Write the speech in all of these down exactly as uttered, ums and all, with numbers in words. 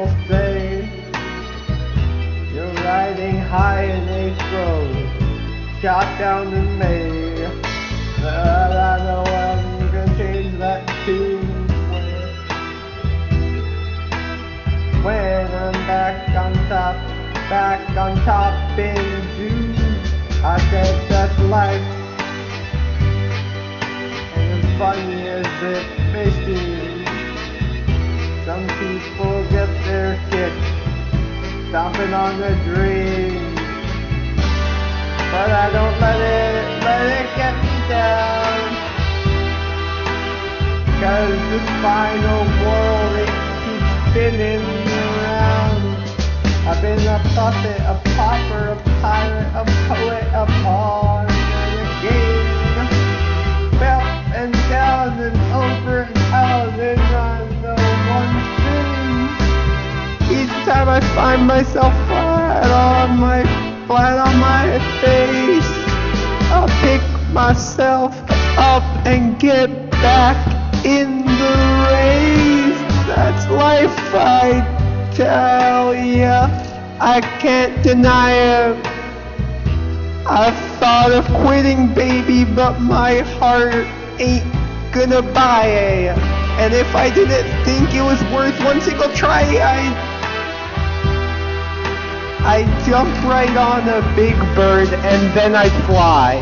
people say you're riding high in April, shot down in May. But I know I'm gonna change that tune when, when I'm back on top, back on top in June. I said that's life, and as funny as it may seem, some people get their kicks stomping on the dream. But I don't let it, let it get me down, 'cause the final world, it keeps spinning around. I've been a puppet, a pauper, a pirate, a poet, a pawn, and a game. Up and down and over and out and I know one thing. Each time I find myself flat on my, flat on my face, I'll pick myself up and get back in the race. That's life, I tell ya, I can't deny it. I've thought of quitting, baby, but my heart ain't gonna buy it. And if I didn't think it was worth one single try, I'd, I'd jump right on a big bird and then I'd fly.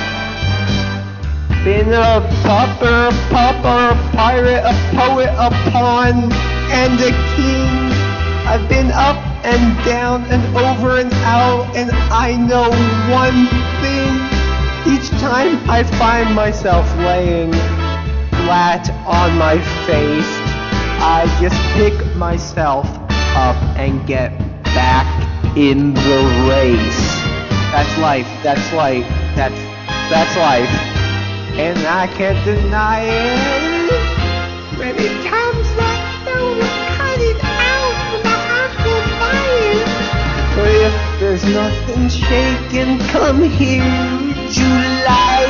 Been a pauper, a pauper, a pirate, a poet, a pawn, and a king. I've been up and down and over and out, and I know one thing. Each time I find myself laying flat on my face, I just pick myself up and get back in the race. That's life, that's life, that's, that's life. And I can't deny it. Many times I know we cut it out, but I have to buy it. But if there's nothing shaking, come here, July.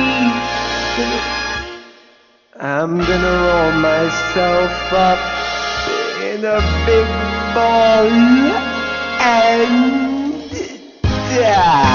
I'm gonna roll myself up in a big ball and die.